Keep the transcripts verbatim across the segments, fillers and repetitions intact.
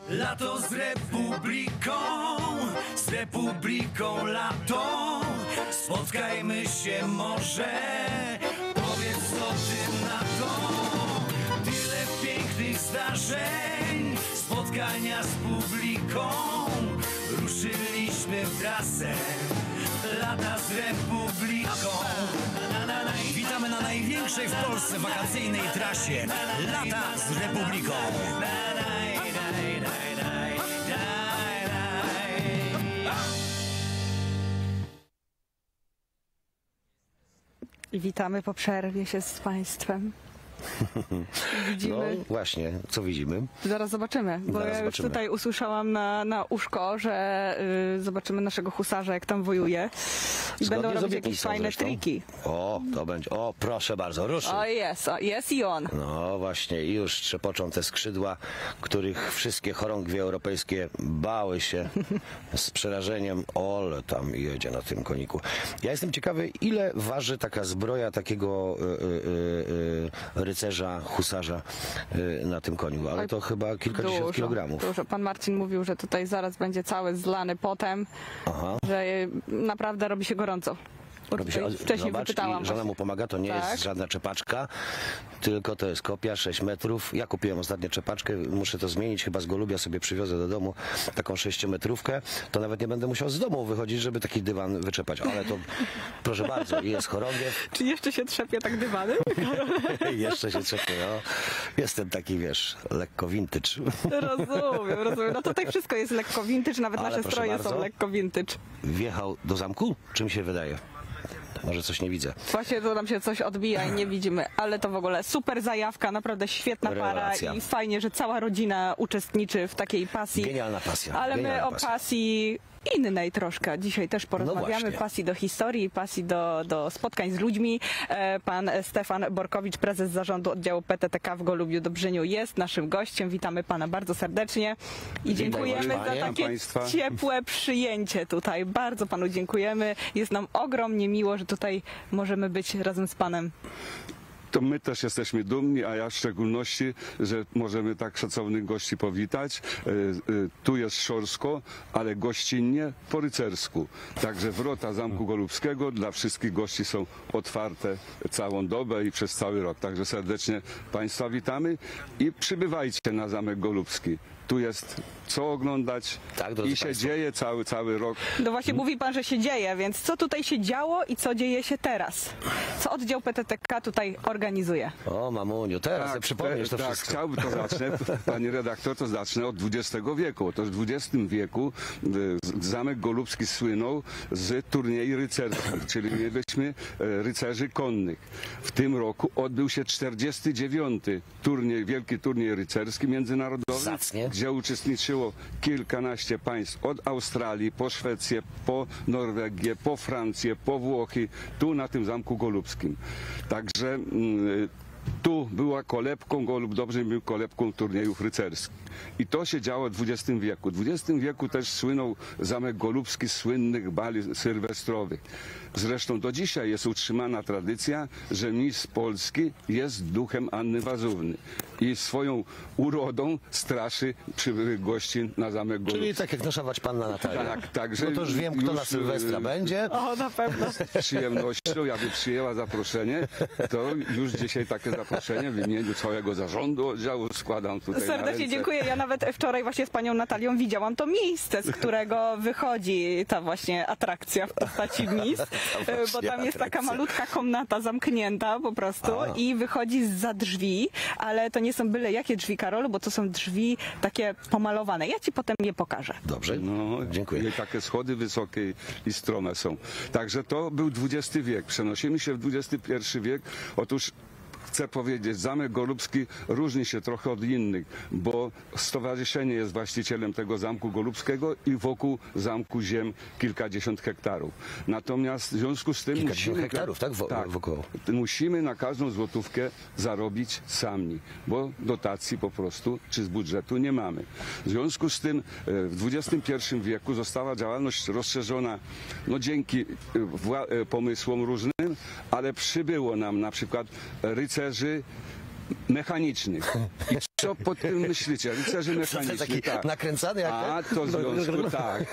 Lato z Republiką, z Republiką lato. Spotkajmy się może, powiedz co ty na to. Tyle pięknych zdarzeń, spotkania z publiką. Ruszyliśmy w trasę, lata z Republiką. Witamy na największej w Polsce wakacyjnej trasie, lata z Republiką. I witamy po przerwie się z Państwem. Widzimy. No właśnie, co widzimy? Zaraz zobaczymy, bo Zaraz ja już zobaczymy. tutaj usłyszałam na, na uszko, że y, zobaczymy naszego husarza, jak tam wojuje. I Zgodnie będą z robić obietnicą jakieś fajne zresztą. triki. O, to będzie. O, proszę bardzo, ruszy. O jest, o, jest i on. No właśnie, i już trzepoczą te skrzydła, których wszystkie chorągwie europejskie bały się z przerażeniem. Ole, tam jedzie na tym koniku. Ja jestem ciekawy, ile waży taka zbroja takiego y, y, y, rycerza, husarza y, na tym koniu, ale to chyba kilkadziesiąt Dużo, kilogramów. Dużo. Pan Marcin mówił, że tutaj zaraz będzie cały zlany potem, Aha. że y, naprawdę robi się gorąco. Bo Robi się, tutaj wcześniej zobacz, wypytałam. i żona właśnie. mu pomaga, to nie Tak. jest żadna czepaczka, tylko to jest kopia, sześć metrów. Ja kupiłem ostatnio czepaczkę, muszę to zmienić, chyba z Golubia sobie przywiozę do domu taką sześciometrówkę, to nawet nie będę musiał z domu wychodzić, żeby taki dywan wyczepać, ale to proszę bardzo, jest chorągiew. Czy jeszcze się trzepie tak dywanem? Jeszcze się trzepie, no. Jestem taki, wiesz, lekko vintage. Rozumiem, rozumiem. No tutaj wszystko jest lekko vintage, nawet Ale nasze proszę stroje bardzo. są lekko vintage. Wjechał do zamku? Czy mi się wydaje? Może coś nie widzę. Właśnie tu nam się coś odbija i nie widzimy, ale to w ogóle super zajawka, naprawdę świetna para Rewelacja. i fajnie, że cała rodzina uczestniczy w takiej pasji. Genialna pasja. Ale my Genialna o pasja. pasji innej troszkę. Dzisiaj też porozmawiamy, właśnie. pasji do historii, pasji do, do spotkań z ludźmi. E, Pan Stefan Borkowicz, prezes zarządu oddziału P T T K w Golubiu Dobrzyniu jest naszym gościem. Witamy Pana bardzo serdecznie i dziękujemy dobry, za panie. takie Państwa. ciepłe przyjęcie tutaj. Bardzo Panu dziękujemy. Jest nam ogromnie miło, że tutaj możemy być razem z Panem. To my też jesteśmy dumni, a ja w szczególności, że możemy tak szacownych gości powitać. E, e, Tu jest szorstko, ale gościnnie po rycersku. Także wrota Zamku Golubskiego dla wszystkich gości są otwarte całą dobę i przez cały rok. Także serdecznie Państwa witamy i przybywajcie na Zamek Golubski. Tu jest co oglądać Tak, drodzy i się państwo. dzieje cały, cały rok. No właśnie mówi Pan, że się dzieje, więc co tutaj się działo i co dzieje się teraz? Co oddział P T T K tutaj organizuje? O, mamuniu, teraz sobie przypomnisz to tak, wszystko. chciałbym to zacznę, pani redaktor, to zacznę od dwudziestego wieku. Otóż w dwudziestym wieku y, Zamek Golubski słynął z turniej rycerskich, czyli mieliśmy e, rycerzy konnych. W tym roku odbył się czterdziesty dziewiąty turniej, wielki turniej rycerski międzynarodowy, Zacnie. gdzie uczestniczyło kilkanaście państw od Australii, po Szwecję, po Norwegię, po Francję, po Włochy, tu na tym Zamku Golubskim. Także mm, tu była kolebką, Golub Dobrzyn był kolebką turniejów rycerskich. I to się działo w dwudziestym wieku. W dwudziestym wieku też słynął Zamek Golubski z słynnych bali sylwestrowych. Zresztą do dzisiaj jest utrzymana tradycja, że mistrz Polski jest duchem Anny Wazówny i swoją urodą straszy przybyłych gości na Zamek Golubski. Czyli tak jak nasza Panna Natalia. Tak, także No to już wiem, kto już, na Sylwestra y, będzie. O, na pewno. Z przyjemnością, jakby przyjęła zaproszenie, to już dzisiaj takie zaproszenie w imieniu całego zarządu oddziału składam tutaj na Serdecznie ręce. dziękuję. Ja nawet wczoraj właśnie z Panią Natalią widziałam to miejsce, z którego wychodzi ta właśnie atrakcja w postaci mis, bo tam jest taka atrakcja. malutka komnata zamknięta po prostu A. i wychodzi zza drzwi, ale to nie są byle jakie drzwi, Karolu, bo to są drzwi takie pomalowane. Ja Ci potem je pokażę. Dobrze, No, dziękuję. I takie schody wysokie i strome są. Także to był dwudziesty wiek. Przenosimy się w dwudziesty pierwszy wiek. Otóż chcę powiedzieć, Zamek Golubski różni się trochę od innych, bo stowarzyszenie jest właścicielem tego Zamku Golubskiego i wokół zamku ziem kilkadziesiąt hektarów. Natomiast w związku z tym Kilkadziesiąt musimy, hektarów, tak? Wo- wokoło. musimy na każdą złotówkę zarobić sami, bo dotacji po prostu czy z budżetu nie mamy. W związku z tym e, w dwudziestym pierwszym wieku została działalność rozszerzona no, dzięki e, wła- e, pomysłom różnym, ale przybyło nam na przykład rycerzy mechanicznych. I Co pod tym myślicie? Rycerze To mechaniczni, taki tak. nakręcany jak A to w związku, tak.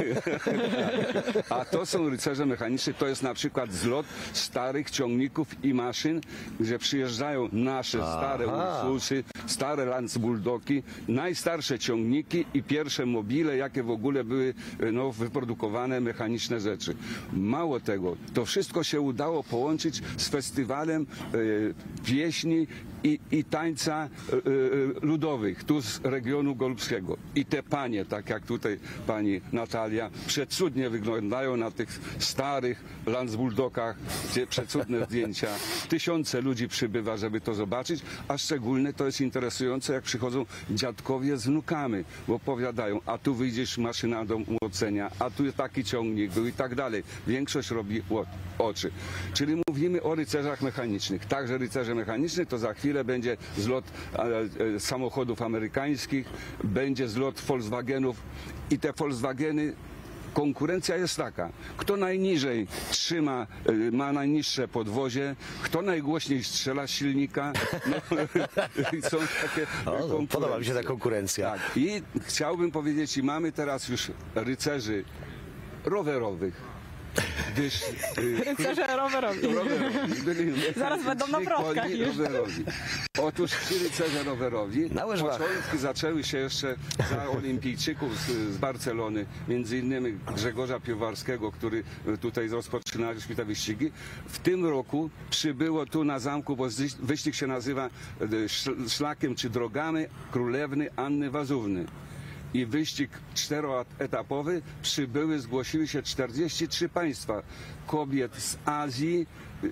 A to są rycerze mechaniczni, to jest na przykład zlot starych ciągników i maszyn, gdzie przyjeżdżają nasze stare Ursusy, stare Landsbulldocki, najstarsze ciągniki i pierwsze mobile, jakie w ogóle były no, wyprodukowane mechaniczne rzeczy. Mało tego, to wszystko się udało połączyć z festiwalem e, pieśni i, i tańca e, e, ludowych, tu z regionu golubskiego. I te panie, tak jak tutaj pani Natalia, przecudnie wyglądają na tych starych Landsbulldokach, gdzie przecudne zdjęcia. Tysiące ludzi przybywa, żeby to zobaczyć, a szczególnie to jest interesujące, jak przychodzą dziadkowie z wnukami, bo opowiadają, a tu wyjdziesz maszyna do młocenia, a tu taki ciągnik był i tak dalej. Większość robi oczy. Czyli mówimy o rycerzach mechanicznych. Także rycerze mechaniczni to za chwilę będzie zlot e, e, samochodów amerykańskich, będzie zlot Volkswagenów i te Volkswageny, konkurencja jest taka, kto najniżej trzyma, e, ma najniższe podwozie, kto najgłośniej strzela z silnika. No, i są takie O, no, podoba mi się ta konkurencja. Tak. I chciałbym powiedzieć, i mamy teraz już rycerzy rowerowych. Gdyż, y, Rycerze rowerowi. rowerowi byli Zaraz będą na mechaniczni, wrotkach koni już. rowerowi. Otóż ci rycerze rowerowi, Na łyżwach. początki zaczęły się jeszcze za olimpijczyków z, z Barcelony, między innymi Grzegorza Piwowarskiego, który tutaj rozpoczynaliśmy te wyścigi. W tym roku przybyło tu na zamku, bo wyścig się nazywa y, Szlakiem czy Drogami Królewny Anny Wazówny. I wyścig czteroetapowy, przybyły, zgłosiły się czterdzieści trzy państwa, kobiet z Azji,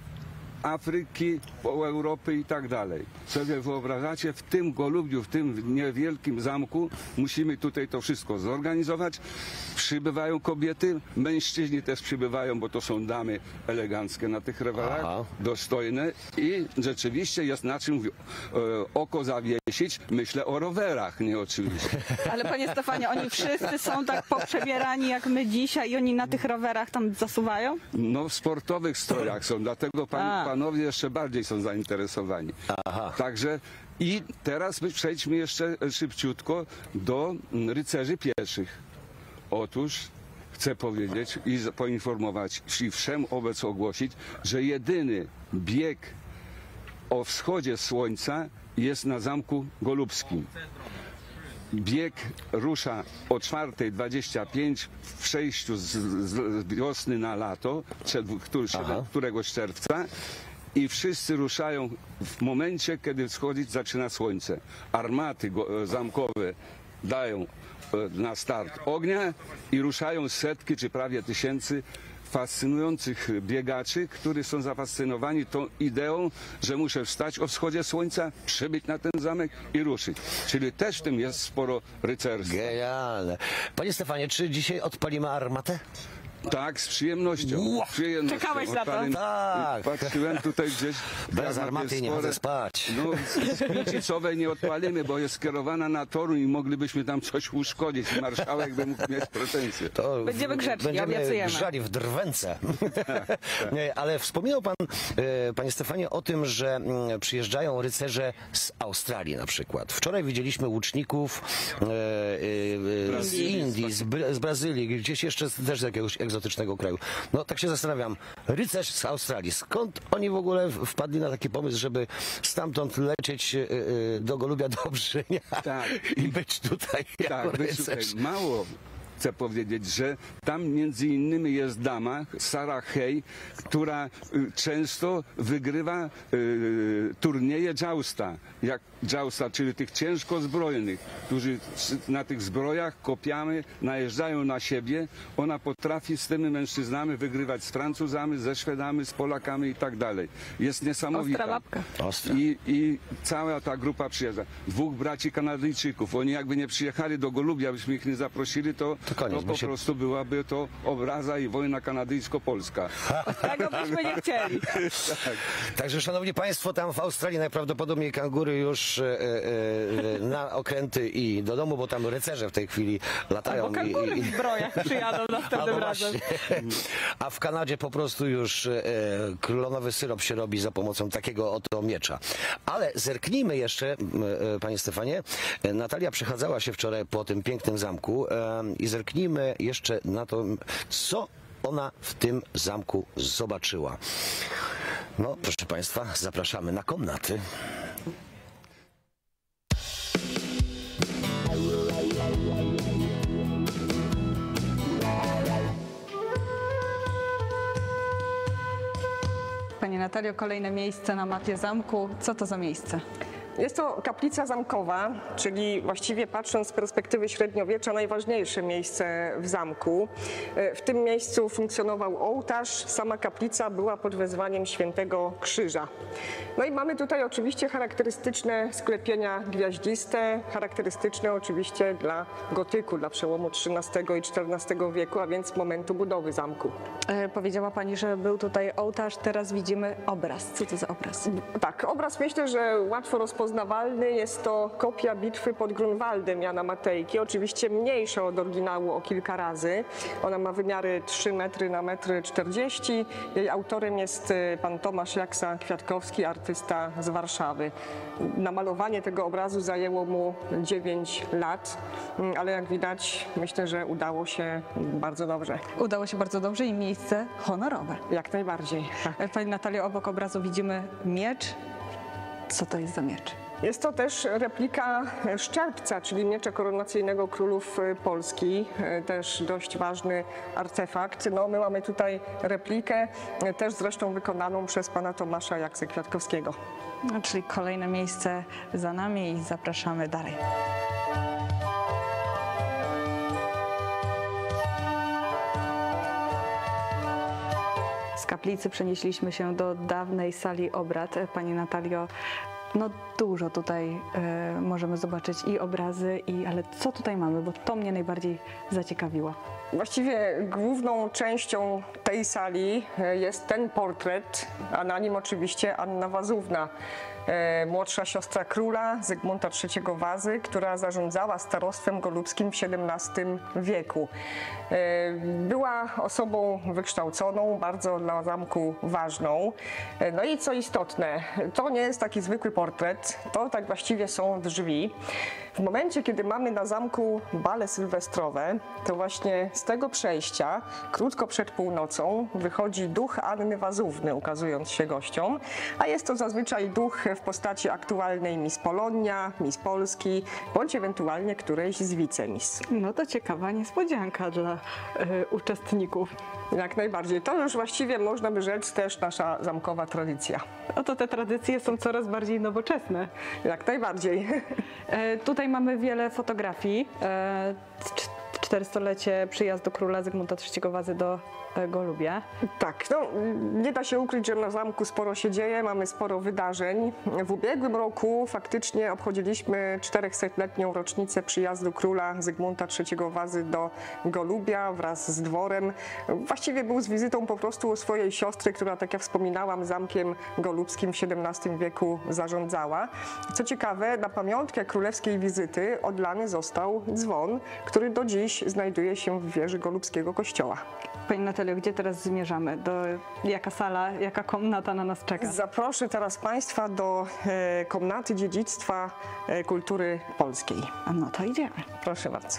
Afryki, Europy i tak dalej. Sobie wyobrażacie, w tym Golubiu, w tym niewielkim zamku musimy tutaj to wszystko zorganizować. Przybywają kobiety, mężczyźni też przybywają, bo to są damy eleganckie na tych rowerach, Aha. dostojne i rzeczywiście jest na czym e, oko zawiesić. Myślę o rowerach, nie oczywiście. Ale panie Stefanie, oni wszyscy są tak poprzebierani jak my dzisiaj i oni na tych rowerach tam zasuwają? No w sportowych strojach są, dlatego pan, A. panowie jeszcze bardziej są zainteresowani. Aha. Także i teraz my przejdźmy jeszcze szybciutko do rycerzy pieszych. Otóż chcę powiedzieć i poinformować i wszem obec ogłosić, że jedyny bieg o wschodzie słońca jest na Zamku Golubskim. Bieg rusza o czwarta dwadzieścia pięć w przejściu z, z wiosny na lato, który, któregoś czerwca. I wszyscy ruszają w momencie, kiedy wschodzić zaczyna słońce. Armaty go, zamkowe dają na start ognia i ruszają setki czy prawie tysięcy fascynujących biegaczy, którzy są zafascynowani tą ideą, że muszę wstać o wschodzie słońca, przybyć na ten zamek i ruszyć. Czyli też w tym jest sporo rycerstwa. Genialne. Panie Stefanie, czy dzisiaj odpalimy armatę? Tak, z przyjemnością. Ła! Z przyjemnością. Czekałeś na to? Odpalę- Tak. Patrzyłem tutaj gdzieś. Bez granat armaty jest nie spore. mogę spać. No, z Kmicicowej nie odpalimy, bo jest skierowana na Toruń i moglibyśmy tam coś uszkodzić. Marszałek by mógł mieć pretensje. To Będziemy grzeczni, będziemy obiecujemy. grzali w drwęce. Nie, ale wspominał pan, e, panie Stefanie, o tym, że mm, przyjeżdżają rycerze z Australii na przykład. Wczoraj widzieliśmy łuczników e, e, e, z Brazylii, Indii, z, Bra- z Brazylii, gdzieś jeszcze z- też z jakiegoś egzotycznego kraju. No tak się zastanawiam, rycerz z Australii, skąd oni w ogóle wpadli na taki pomysł, żeby stamtąd lecieć e, e, do Golubia, do Brzynia Tak. i być tutaj jako Tak, być tutaj. rycerz? Mało chcę powiedzieć, że tam między innymi jest dama, Sarah Hay, która y, często wygrywa y, turnieje jousta, jak jousta, czyli tych ciężko zbrojnych, którzy s- na tych zbrojach kopiamy, najeżdżają na siebie. Ona potrafi z tymi mężczyznami wygrywać z Francuzami, ze Szwedami, z Polakami i tak dalej. Jest niesamowita. Ostra babka. Ostra. I, I cała ta grupa przyjeżdża. Dwóch braci Kanadyjczyków. Oni jakby nie przyjechali do Golubia, byśmy ich nie zaprosili, to, to koniec. To bo po się... prostu byłaby to obraza i wojna kanadyjsko-polska. Tego byśmy nie chcieli. Tak. Także, szanowni państwo, tam w Australii najprawdopodobniej kangury już e, e, na okręty i do domu, bo tam rycerze w tej chwili latają. Bo kangury i, w zbrojach przyjadą następnym Albo razem. właśnie. A w Kanadzie po prostu już e, klonowy syrop się robi za pomocą takiego oto miecza. Ale zerknijmy jeszcze, e, panie Stefanie, e, Natalia przechadzała się wczoraj po tym pięknym zamku e, i zerknijmy jeszcze na to, co ona w tym zamku zobaczyła. No, proszę państwa, zapraszamy na komnaty. Pani Natalio, kolejne miejsce na mapie zamku. Co to za miejsce? Jest to kaplica zamkowa, czyli właściwie patrząc z perspektywy średniowiecza najważniejsze miejsce w zamku. W tym miejscu funkcjonował ołtarz, sama kaplica była pod wezwaniem Świętego Krzyża. No i mamy tutaj oczywiście charakterystyczne sklepienia gwiaździste, charakterystyczne oczywiście dla gotyku, dla przełomu trzynastego i czternastego wieku, a więc momentu budowy zamku. E, powiedziała Pani, że był tutaj ołtarz, teraz widzimy obraz. Co to za obraz? Tak, obraz myślę, że łatwo rozpoznawalny. Jest to kopia bitwy pod Grunwaldem Jana Matejki, oczywiście mniejsza od oryginału o kilka razy. Ona ma wymiary trzy metry na metr czterdzieści. Jej autorem jest pan Tomasz Jaksa-Kwiatkowski, artysta z Warszawy. Namalowanie tego obrazu zajęło mu dziewięć lat, ale jak widać, myślę, że udało się bardzo dobrze. Udało się bardzo dobrze i miejsce honorowe. Jak najbardziej. Tak. E, Pani Natalio, obok obrazu widzimy miecz. Co to jest za miecz? Jest to też replika szczerbca, czyli miecza koronacyjnego królów Polski, też dość ważny artefakt. No, my mamy tutaj replikę, też zresztą wykonaną przez pana Tomasza Jaksę-Kwiatkowskiego. No, czyli kolejne miejsce za nami i zapraszamy dalej. Z kaplicy przenieśliśmy się do dawnej sali obrad. Pani Natalio, no dużo tutaj e, możemy zobaczyć i obrazy, i ale co tutaj mamy, bo to mnie najbardziej zaciekawiło. Właściwie główną częścią tej sali jest ten portret, a na nim oczywiście Anna Wazówna, młodsza siostra króla Zygmunta trzeciego Wazy, która zarządzała starostwem golubskim w siedemnastym wieku. Była osobą wykształconą, bardzo dla zamku ważną. No i co istotne, to nie jest taki zwykły portret, to tak właściwie są drzwi. W momencie, kiedy mamy na zamku bale sylwestrowe, to właśnie z tego przejścia, krótko przed północą, wychodzi duch Anny Wazówny, ukazując się gościom, a jest to zazwyczaj duch w postaci aktualnej Miss Polonia, Miss Polski, bądź ewentualnie którejś z wicemis. No to ciekawa niespodzianka dla y, uczestników. Jak najbardziej. To już właściwie można by rzec też nasza zamkowa tradycja. Oto te tradycje są coraz bardziej nowoczesne. Jak najbardziej. E, tutaj mamy wiele fotografii. E, czterystolecie przyjazdu króla Zygmunta trzeciego Wazy do Golubia. Tak, no nie da się ukryć, że na zamku sporo się dzieje, mamy sporo wydarzeń. W ubiegłym roku faktycznie obchodziliśmy czterychsetletnią rocznicę przyjazdu króla Zygmunta trzeciego Wazy do Golubia wraz z dworem. Właściwie był z wizytą po prostu u swojej siostry, która, tak jak wspominałam, zamkiem golubskim w siedemnastym wieku zarządzała. Co ciekawe, na pamiątkę królewskiej wizyty odlany został dzwon, który do dziś znajduje się w wieży golubskiego kościoła. Pani Natalio, gdzie teraz zmierzamy? Do, jaka sala, jaka komnata na nas czeka? Zaproszę teraz Państwa do e, komnaty dziedzictwa e, kultury polskiej. No to idziemy. Proszę bardzo.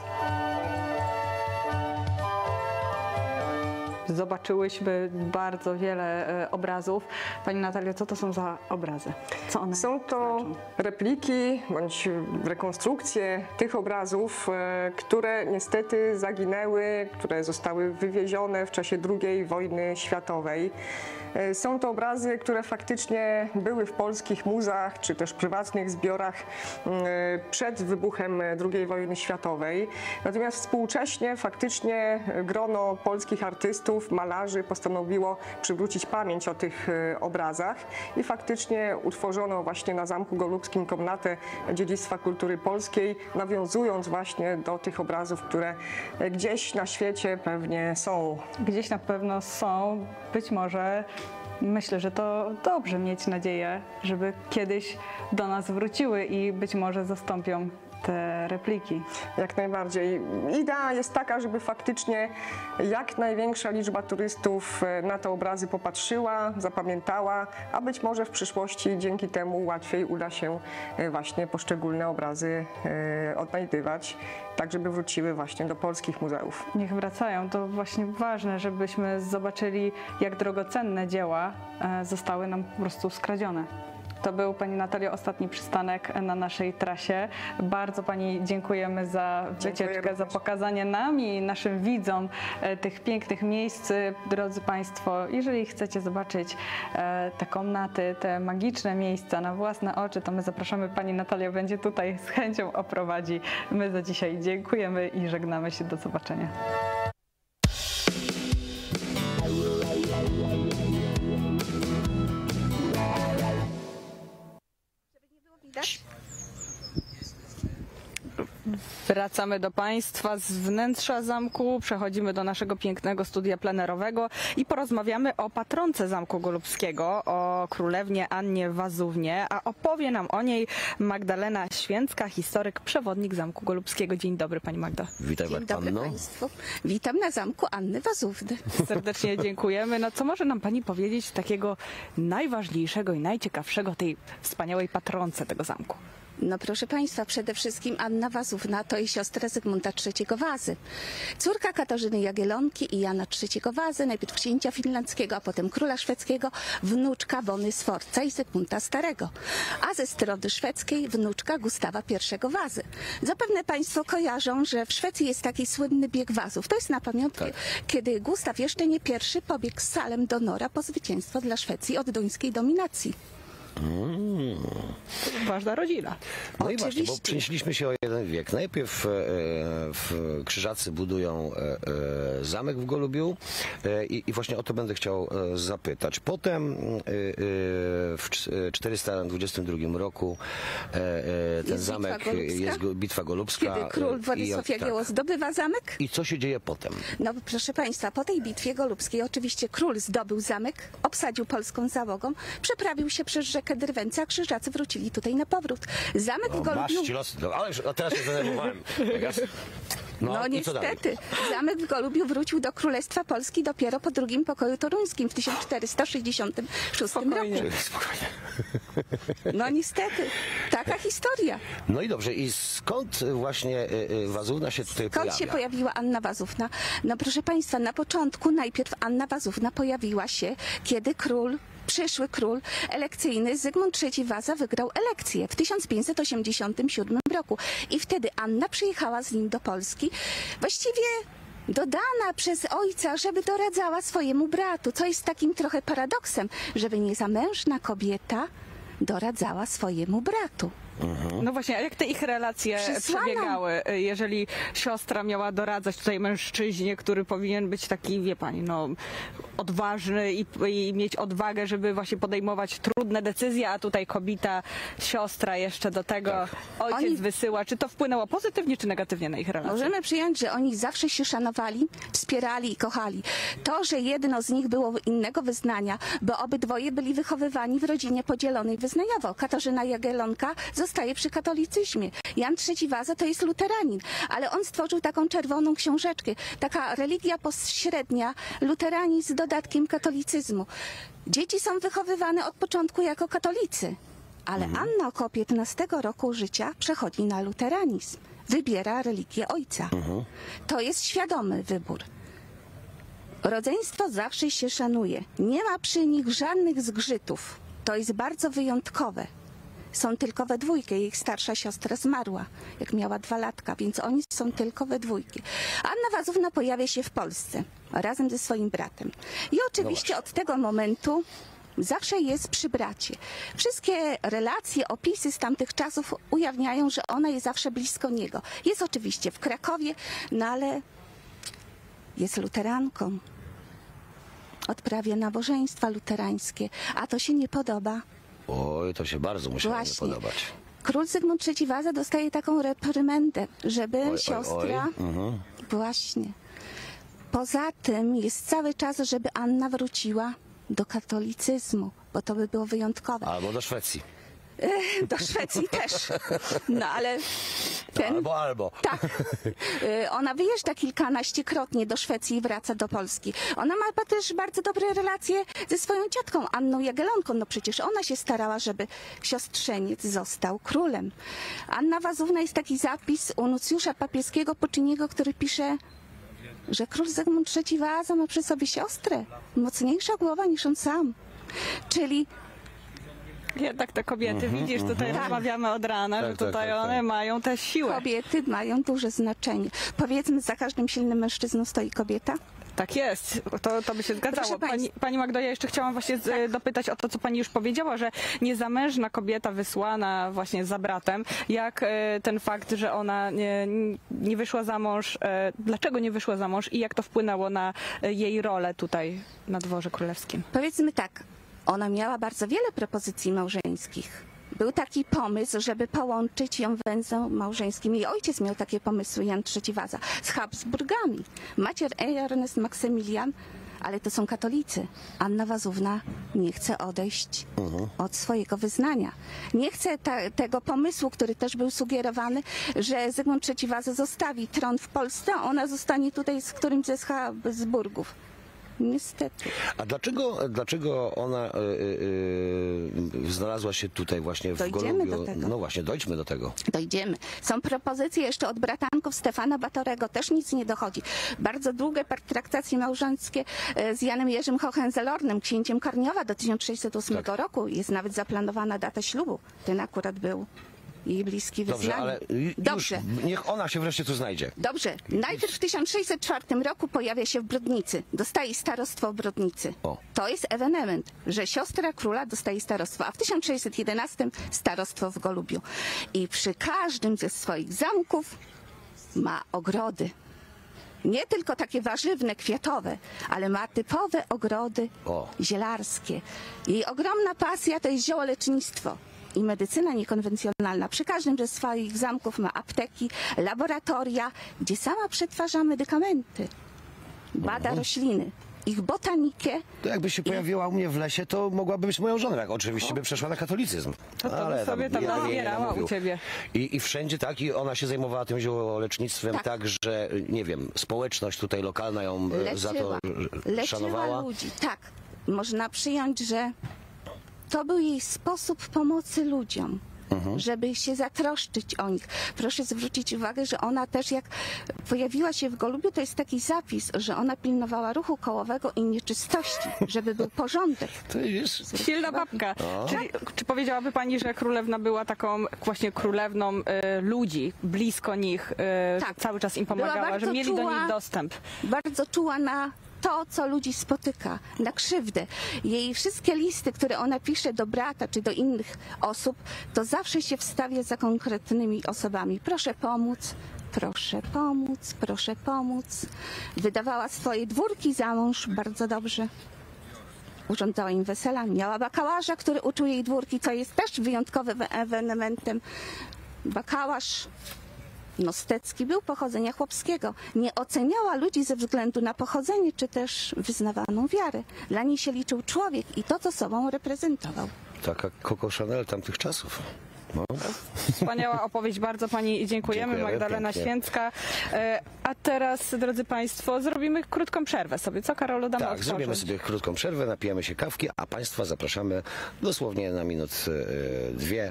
Zobaczyłyśmy bardzo wiele e, obrazów. Pani Natalio, co to są za obrazy? Co one Są to znaczą? repliki bądź rekonstrukcje tych obrazów, e, które niestety zaginęły, które zostały wywiezione w czasie drugiej wojny światowej. E, Są to obrazy, które faktycznie były w polskich muzeach czy też prywatnych zbiorach e, przed wybuchem drugiej wojny światowej. Natomiast współcześnie faktycznie grono polskich artystów artystów, malarzy postanowiło przywrócić pamięć o tych e, obrazach i faktycznie utworzono właśnie na Zamku Golubskim komnatę dziedzictwa kultury polskiej, nawiązując właśnie do tych obrazów, które e, gdzieś na świecie pewnie są. Gdzieś na pewno są, być może. Myślę, że to dobrze mieć nadzieję, żeby kiedyś do nas wróciły i być może zastąpią te repliki. Jak najbardziej. Idea jest taka, żeby faktycznie jak największa liczba turystów na te obrazy popatrzyła, zapamiętała, a być może w przyszłości dzięki temu łatwiej uda się właśnie poszczególne obrazy odnajdywać, tak żeby wróciły właśnie do polskich muzeów. Niech wracają. To właśnie ważne, żebyśmy zobaczyli, jak drogocenne dzieła zostały nam po prostu skradzione. To był, Pani Natalio, ostatni przystanek na naszej trasie. Bardzo Pani dziękujemy za wycieczkę, za pokazanie nam i naszym widzom tych pięknych miejsc. Drodzy Państwo, jeżeli chcecie zobaczyć te komnaty, te magiczne miejsca na własne oczy, to my zapraszamy. Pani Natalio będzie tutaj z chęcią oprowadzi. My za dzisiaj dziękujemy i żegnamy się. Do zobaczenia. Wracamy do Państwa z wnętrza zamku, przechodzimy do naszego pięknego studia plenerowego i porozmawiamy o patronce Zamku Golubskiego, o królewnie Annie Wazównie, a opowie nam o niej Magdalena Święcka, historyk, przewodnik Zamku Golubskiego. Dzień dobry Pani Magdo. Witaj Dzień dobry Panno. Państwu. Witam na Zamku Anny Wazówny. Serdecznie dziękujemy. No co może nam Pani powiedzieć takiego najważniejszego i najciekawszego tej wspaniałej patronce tego zamku? No proszę Państwa, przede wszystkim Anna Wazówna to jest siostra Zygmunta trzeciego Wazy. Córka Katarzyny Jagiellonki i Jana trzeciego Wazy, najpierw księcia finlandzkiego, a potem króla szwedzkiego, wnuczka Wony Sforca i Zygmunta Starego. A ze strony szwedzkiej wnuczka Gustawa pierwszego Wazy. Zapewne Państwo kojarzą, że w Szwecji jest taki słynny bieg wazów. To jest na pamiątkę, tak. Kiedy Gustaw jeszcze nie pierwszy pobiegł z Salem do Nora po zwycięstwo dla Szwecji od duńskiej dominacji. Mm. Ważna rodzina. No i właśnie, bo Oczywiście. przenieśliśmy się o jeden wiek. Najpierw e, w Krzyżacy budują e, e, zamek w Golubiu e, i, i właśnie o to będę chciał e, zapytać. Potem e, e, w czterysta dwudziestym drugim roku e, e, ten Jest zamek Bitwa Golubska. jest go, Bitwa Golubska. Kiedy król e, Władysław i, Jagiełło tak. zdobywa zamek? I co się dzieje potem? No proszę Państwa, po tej bitwie golubskiej oczywiście król zdobył zamek, obsadził polską załogą, przeprawił się przez rzekę Drwęce, a Krzyżacy wrócili tutaj na powrót. Zamek w No, masz Golubiu... ci losy, no, ale już, a teraz się zdenerwowałem. No, No i co dalej? niestety, zamek w Golubiu wrócił do Królestwa Polski dopiero po drugim pokoju toruńskim w tysiąc czterysta sześćdziesiątym szóstym Spokojnie. roku. Spokojnie. No niestety, taka historia. No i dobrze, i skąd właśnie y, y, Wazówna się tutaj Skąd pojawia? się pojawiła Anna Wazówna? No proszę Państwa, na początku najpierw Anna Wazówna pojawiła się, kiedy król, przyszły król elekcyjny Zygmunt trzeci Waza wygrał elekcję w tysiąc pięćset osiemdziesiątym siódmym roku. I wtedy Anna przyjechała z nim do Polski, właściwie dodana przez ojca, żeby doradzała swojemu bratu, co jest takim trochę paradoksem, żeby niezamężna kobieta doradzała swojemu bratu. No właśnie, a jak te ich relacje Przysłana. przebiegały? Jeżeli siostra miała doradzać tutaj mężczyźnie, który powinien być taki, wie pani, no odważny i, i mieć odwagę, żeby właśnie podejmować trudne decyzje, a tutaj kobieta, siostra jeszcze do tego, Tak. ojciec Oni- wysyła. Czy to wpłynęło pozytywnie czy negatywnie na ich relacje? Możemy przyjąć, że oni zawsze się szanowali, wspierali i kochali. To, że jedno z nich było innego wyznania, bo obydwoje byli wychowywani w rodzinie podzielonej wyznaniowo. Katarzyna Jagiellonka zostaje przy katolicyzmie. Jan trzeci Waza to jest luteranin, ale on stworzył taką czerwoną książeczkę, taka religia pośrednia, luteranizm z dodatkiem katolicyzmu. Dzieci są wychowywane od początku jako katolicy, ale Anna około piętnastego roku życia przechodzi na luteranizm. Wybiera religię ojca. To jest świadomy wybór. Rodzeństwo zawsze się szanuje. Nie ma przy nich żadnych zgrzytów. To jest bardzo wyjątkowe. Są tylko we dwójkę. Ich starsza siostra zmarła, jak miała dwa latka, więc oni są tylko we dwójkę. Anna Wazówna pojawia się w Polsce razem ze swoim bratem. I oczywiście od tego momentu zawsze jest przy bracie. Wszystkie relacje, opisy z tamtych czasów ujawniają, że ona jest zawsze blisko niego. Jest oczywiście w Krakowie, no ale jest luteranką. odprawia nabożeństwa luterańskie, a to się nie podoba. Oj, to się bardzo musiało nie Właśnie. podobać. Król Zygmunt trzeci Waza dostaje taką reprymendę, żeby Oj, oj, siostra... oj. Mhm. Właśnie. Poza tym jest cały czas, żeby Anna wróciła do katolicyzmu, bo to by było wyjątkowe. Albo do Szwecji. Do Szwecji też. No ale ten... Albo, albo. Tak. Y, Ona wyjeżdża kilkanaściekrotnie do Szwecji i wraca do Polski. Ona ma też bardzo dobre relacje ze swoją ciotką Anną Jagiellonką. No przecież ona się starała, żeby siostrzeniec został królem. Anna Wazówna jest taki zapis u nuncjusza papieskiego Pucciniego, który pisze, że król Zygmunt trzeci Waza ma przy sobie siostrę, mocniejsza głowa niż on sam. Czyli Jednak te kobiety, widzisz, tutaj rozmawiamy od rana, Tak, że tak, tutaj tak, tak. one mają tę siłę. kobiety mają duże znaczenie. Powiedzmy, za każdym silnym mężczyzną stoi kobieta. Tak jest, to, to by się zgadzało. Proszę Pani, państwa. pani Magdo, ja jeszcze chciałam właśnie z, dopytać o to, co pani już powiedziała, że niezamężna kobieta wysłana właśnie za bratem, jak e, ten fakt, że ona nie, nie wyszła za mąż, e, dlaczego nie wyszła za mąż i jak to wpłynęło na e, jej rolę tutaj na dworze królewskim? Powiedzmy tak, ona miała bardzo wiele propozycji małżeńskich. Był taki pomysł, żeby połączyć ją węzłem małżeńskim. Jej ojciec miał takie pomysły, Jan trzeci Waza, z Habsburgami. Macier Ernest Maksymilian, ale to są katolicy. Anna Wazówna nie chce odejść od swojego wyznania. Nie chce ta, tego pomysłu, który też był sugerowany, że Zygmunt trzeci Waza zostawi tron w Polsce, a ona zostanie tutaj z którymś ze Habsburgów. Niestety. A dlaczego, dlaczego ona y, y, y, znalazła się tutaj właśnie w Dojdziemy Golubiu? do tego. No właśnie, dojdźmy do tego. Dojdziemy. Są propozycje jeszcze od bratanków Stefana Batorego, też nic nie dochodzi. Bardzo długie traktacje małżeńskie e, z Janem Jerzym Hohenzollornem, księciem Karniowa do tysiąc sześćset ósmego Tak. roku. Jest nawet zaplanowana data ślubu. Ten akurat był jej bliski Dobrze, wyznaniu. ale y, Dobrze. już niech ona się wreszcie tu znajdzie. Dobrze. Najpierw w tysiąc sześćset czwartym roku pojawia się w Brodnicy. Dostaje starostwo w Brodnicy. O. To jest ewenement, że siostra króla dostaje starostwo, a w tysiąc sześćset jedenastym starostwo w Golubiu. I przy każdym ze swoich zamków ma ogrody. Nie tylko takie warzywne, kwiatowe, ale ma typowe ogrody O. zielarskie. Jej ogromna pasja to jest ziołolecznictwo i medycyna niekonwencjonalna. Przy każdym ze swoich zamków ma apteki, laboratoria, gdzie sama przetwarza medykamenty, bada rośliny, ich botanikę. To jakby się pojawiła u mnie w lesie, to mogłaby być moją żoną, jak oczywiście by przeszła na katolicyzm. To to by sobie tam ja bym jej nie nazbierała namówił. u ciebie. I, I wszędzie tak, i ona się zajmowała tym ziołolecznictwem tak. Tak. że, nie wiem, społeczność tutaj lokalna ją e, za to Leczyła, e, leczyła szanowała. ludzi. Tak, można przyjąć, że to był jej sposób pomocy ludziom. Żeby się zatroszczyć o nich. Proszę zwrócić uwagę, że ona też jak pojawiła się w Golubiu, to jest taki zapis, że ona pilnowała ruchu kołowego i nieczystości, żeby był porządek. To wiesz, Silna babka. Czyli, czy powiedziałaby pani, że królewna była taką właśnie królewną e, ludzi, blisko nich, e, Tak. cały czas im Była pomagała, bardzo że mieli do czuła. nich dostęp? Bardzo czuła na to, co ludzi spotyka, na krzywdę. Jej wszystkie listy, które ona pisze do brata czy do innych osób, to zawsze się wstawia za konkretnymi osobami. Proszę pomóc, proszę pomóc, proszę pomóc. Wydawała swoje dwórki za mąż bardzo dobrze. Urządzała im wesela. Miała bakałaża, który uczył jej dwórki, co jest też wyjątkowym ewenementem. Bakałasz Nostecki był pochodzenia chłopskiego. Nie oceniała ludzi ze względu na pochodzenie, czy też wyznawaną wiarę. Dla niej się liczył człowiek i to, co sobą reprezentował. taka Coco Chanel tamtych czasów. No. Wspaniała opowieść, bardzo pani dziękujemy. Dziękujemy Magdalena pięknie. Święcka. E, A teraz, drodzy państwo, zrobimy krótką przerwę sobie. Co, Karolu, damy Tak, odpocząć? zrobimy sobie krótką przerwę, napijemy się kawki, a Państwa zapraszamy dosłownie na minut e, dwie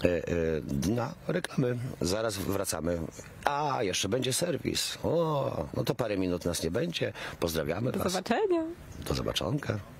e, e, na reklamy. Zaraz wracamy. A, jeszcze będzie serwis. O, no to parę minut nas nie będzie. Pozdrawiamy Do Was. zobaczenia. Do zobaczonka.